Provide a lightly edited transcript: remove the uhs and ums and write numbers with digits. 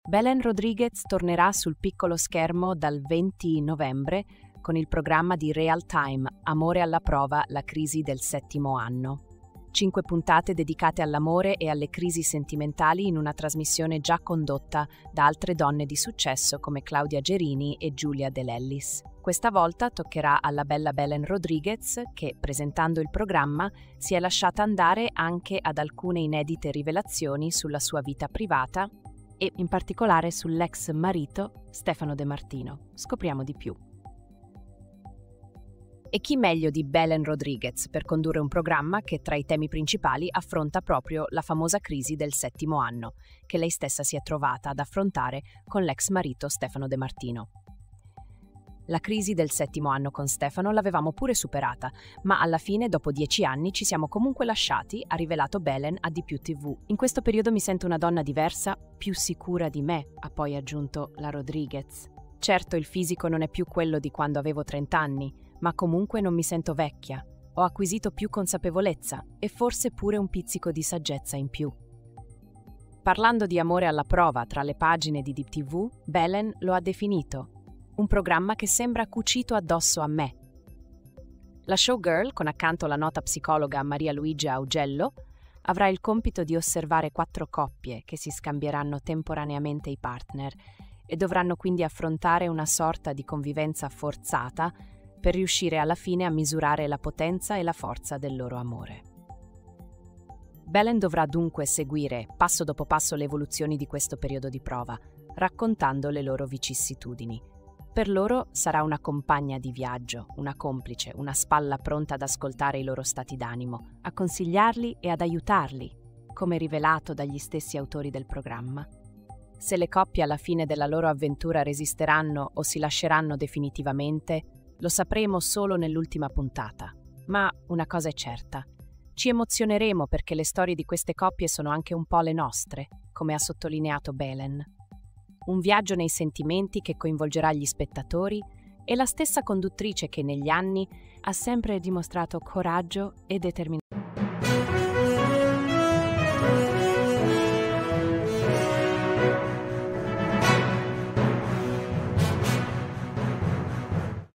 Belen Rodriguez tornerà sul piccolo schermo dal 20 novembre con il programma di Real Time Amore alla prova, la crisi del 7° anno. 5 puntate dedicate all'amore e alle crisi sentimentali in una trasmissione già condotta da altre donne di successo come Claudia Gerini e Giulia De Lellis. Questa volta toccherà alla bella Belen Rodriguez che, presentando il programma, si è lasciata andare anche ad alcune inedite rivelazioni sulla sua vita privata e in particolare sull'ex marito Stefano De Martino. Scopriamo di più. E chi meglio di Belen Rodriguez per condurre un programma che tra i temi principali affronta proprio la famosa crisi del 7° anno, che lei stessa si è trovata ad affrontare con l'ex marito Stefano De Martino. La crisi del 7° anno con Stefano l'avevamo pure superata, ma alla fine, dopo 10 anni, ci siamo comunque lasciati, ha rivelato Belen a Di Più TV. In questo periodo mi sento una donna diversa, più sicura di me, ha poi aggiunto la Rodriguez. Certo, il fisico non è più quello di quando avevo 30 anni, ma comunque non mi sento vecchia. Ho acquisito più consapevolezza e forse pure un pizzico di saggezza in più. Parlando di amore alla prova tra le pagine di Di TV, Belen lo ha definito un programma che sembra cucito addosso a me. La showgirl, con accanto la nota psicologa Maria Luigia Augello, avrà il compito di osservare 4 coppie che si scambieranno temporaneamente i partner e dovranno quindi affrontare una sorta di convivenza forzata per riuscire alla fine a misurare la potenza e la forza del loro amore. Belen dovrà dunque seguire passo dopo passo le evoluzioni di questo periodo di prova, raccontando le loro vicissitudini. Per loro sarà una compagna di viaggio, una complice, una spalla pronta ad ascoltare i loro stati d'animo, a consigliarli e ad aiutarli, come rivelato dagli stessi autori del programma. Se le coppie alla fine della loro avventura resisteranno o si lasceranno definitivamente, lo sapremo solo nell'ultima puntata. Ma una cosa è certa, ci emozioneremo perché le storie di queste coppie sono anche un po' le nostre, come ha sottolineato Belen. Un viaggio nei sentimenti che coinvolgerà gli spettatori e la stessa conduttrice che negli anni ha sempre dimostrato coraggio e determinazione.